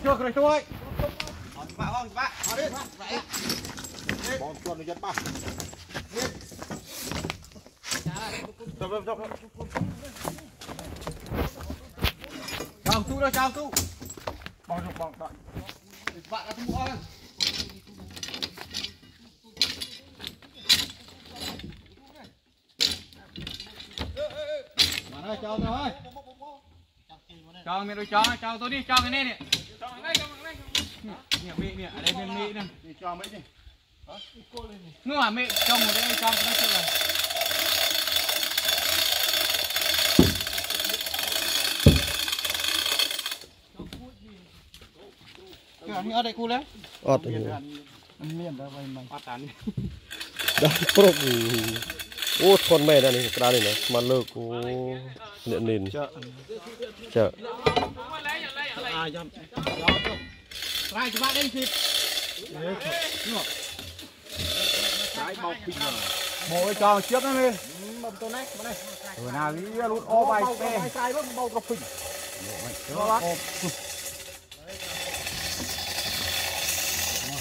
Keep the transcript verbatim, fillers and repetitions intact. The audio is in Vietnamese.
chưa rồi tôi bạn không bạn họ đi bọn tuần này ba chào tu đâu chào tu bọn bọn bọn bạn là mua ơi bạn ơi chào tôi ơi chào mình rồi chào chào tôi đi chào cái này nè chào cái này chào cái này nè mẹ nè ở đây bên mẹ nè đi chào mấy đi nữa à mẹ chồng ở đây chào cái này rồi cái anh ở đây cô đấy ọt miền đó vậy mày ọt tán ได้ปรกโอ้ทนไม่ได้นี่กระดานนี่นะมาเลิกโอ้เนี่ยนินเจอเจอ à dầm rai cho bạn đây thịt cái bọc bình rồi mỗi cho trước đó đi mầm tôi này đây rồi nào đi lút ô bài xe bầu cà phê